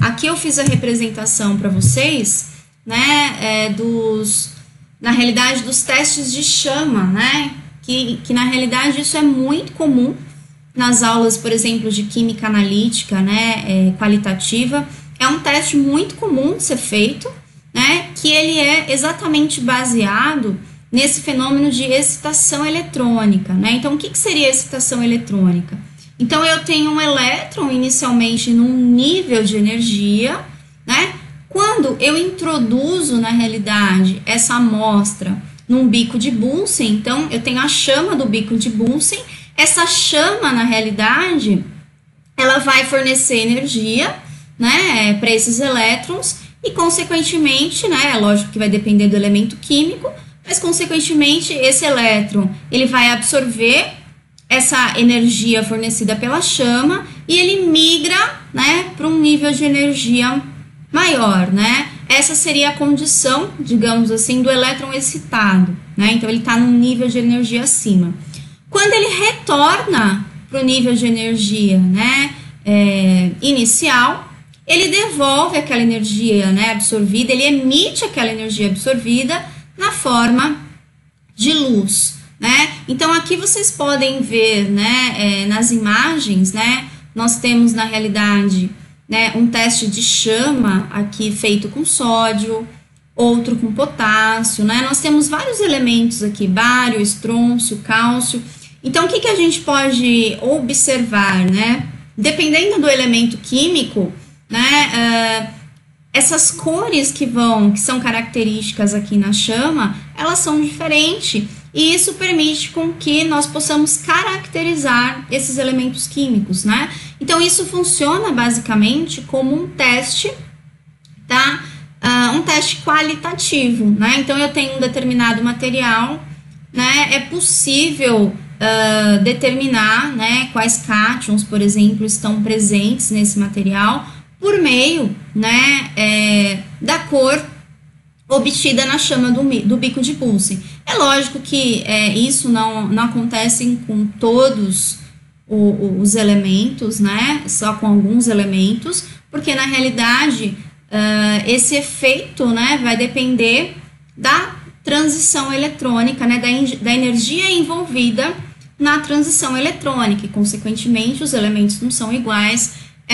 aqui eu fiz a representação para vocês, né, na realidade, dos testes de chama, né, que na realidade isso é muito comum nas aulas, por exemplo, de química analítica, né, qualitativa. É um teste muito comum de ser feito, né, que ele é exatamente baseado nesse fenômeno de excitação eletrônica, né? Então, o que seria excitação eletrônica? Então, eu tenho um elétron inicialmente num nível de energia, né? Quando eu introduzo, na realidade, essa amostra num bico de Bunsen, então, eu tenho a chama do bico de Bunsen, essa chama, na realidade, ela vai fornecer energia, né, para esses elétrons e, consequentemente, né, lógico que vai depender do elemento químico, mas, consequentemente, esse elétron, ele vai absorver essa energia fornecida pela chama e ele migra, né, para um nível de energia maior, né? Essa seria a condição, digamos assim, do elétron excitado, né? Então, ele está num nível de energia acima. Quando ele retorna para o nível de energia, né, inicial, ele devolve aquela energia, né, absorvida, ele emite aquela energia absorvida na forma de luz, né? Então, aqui vocês podem ver, né, nas imagens, né, nós temos, na realidade, né, um teste de chama aqui feito com sódio, outro com potássio, né? Nós temos vários elementos aqui, bário, estrôncio, cálcio. Então, o que a gente pode observar, né? Dependendo do elemento químico, né, essas cores que são características aqui na chama, elas são diferentes e isso permite com que nós possamos caracterizar esses elementos químicos, né? Então, isso funciona basicamente como um teste, tá? Um teste qualitativo, né? Então, eu tenho um determinado material, né? É possível determinar, né, quais cátions, por exemplo, estão presentes nesse material por meio, né, da cor obtida na chama do bico de Bunsen. É lógico que isso não acontece com todos os elementos, né, só com alguns elementos, porque na realidade esse efeito, né, vai depender da transição eletrônica, né, da energia envolvida na transição eletrônica e, consequentemente, os elementos não são iguais,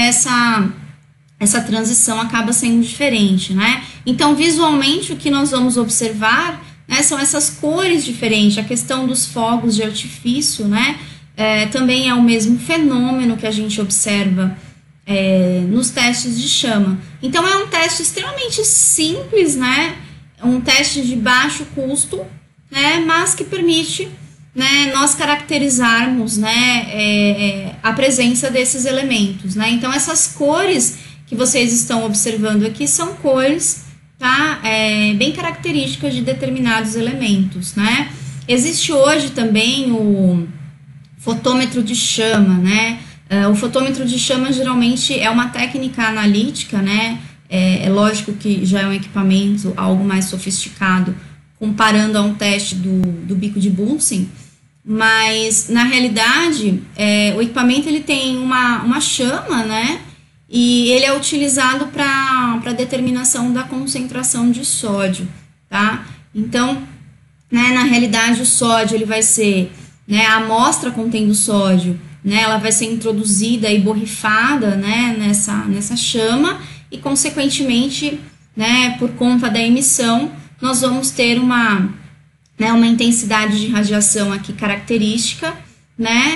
essa transição acaba sendo diferente, né? Então, visualmente, o que nós vamos observar, né, são essas cores diferentes. A questão dos fogos de artifício, né, também é o mesmo fenômeno que a gente observa nos testes de chama. Então, é um teste extremamente simples, né? Um teste de baixo custo, né, mas que permite, né, nós caracterizarmos, né, a presença desses elementos, né? Então, essas cores que vocês estão observando aqui são cores, tá, bem características de determinados elementos, né? Existe hoje também o fotômetro de chama, né? O fotômetro de chama geralmente é uma técnica analítica, né? É lógico que já é um equipamento algo mais sofisticado comparando a um teste do bico de Bunsen, mas na realidade o equipamento ele tem uma chama, né? E ele é utilizado para determinação da concentração de sódio, tá? Então, né, na realidade o sódio ele vai ser, né, a amostra contendo sódio, né, ela vai ser introduzida e borrifada, né, nessa chama e, consequentemente, né, por conta da emissão, nós vamos ter uma intensidade de radiação aqui característica, né,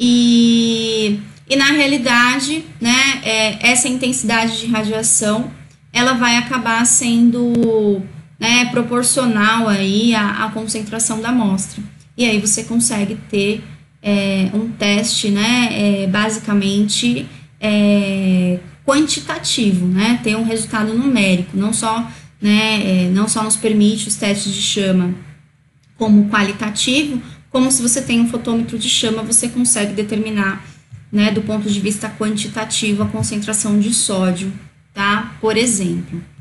e na realidade, né, essa intensidade de radiação, ela vai acabar sendo, né, proporcional aí à concentração da amostra. E aí você consegue ter um teste, né, basicamente quantitativo, né, ter um resultado numérico, não só nos permite os testes de chama como qualitativo, como se você tem um fotômetro de chama, você consegue determinar, né, do ponto de vista quantitativo, a concentração de sódio, tá? Por exemplo.